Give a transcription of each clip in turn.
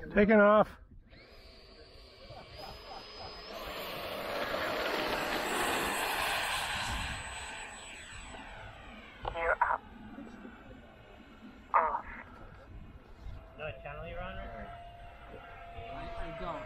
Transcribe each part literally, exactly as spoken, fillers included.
Taking off. Gear up. Off. No channel you're on, or? I, I don't.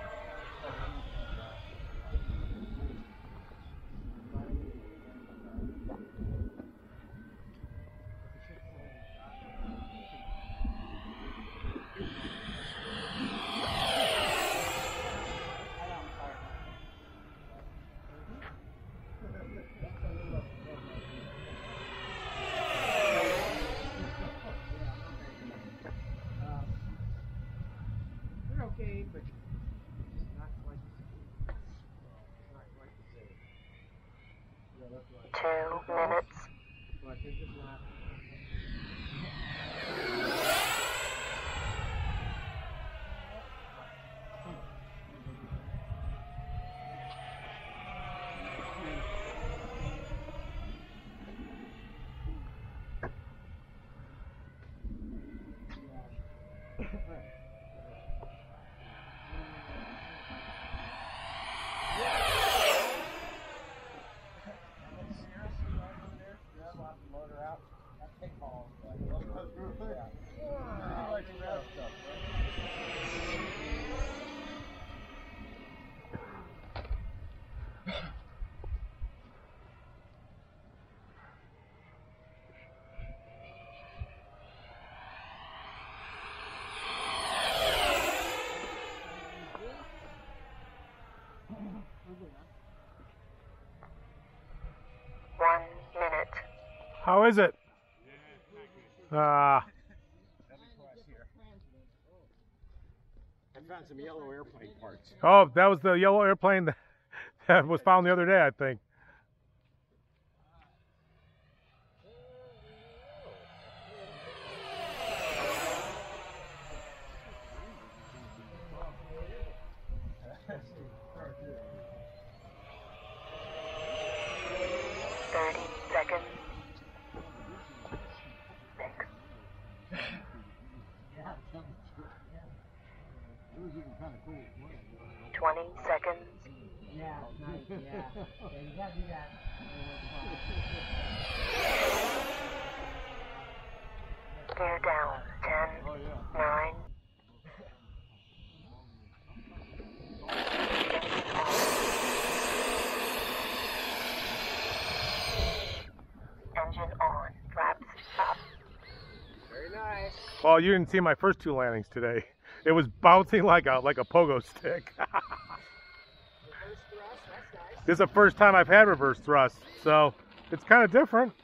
Okay, but it's not quite not quite the same. Yeah, that's right. Two minutes. So I think it's not. One minute. How is it? Ah. I found some yellow airplane parts. Oh, that was the yellow airplane that, that was found the other day, I think. Thirty seconds. Six. Twenty seconds. Yeah, nice, yeah. Yeah, you gotta do that. Gear down. Ten. Nine. Engine on. Flaps up. Very nice. Well, you didn't see my first two landings today. It was bouncing like a like a pogo stick. This is the first time I've had reverse thrust, so it's kind of different.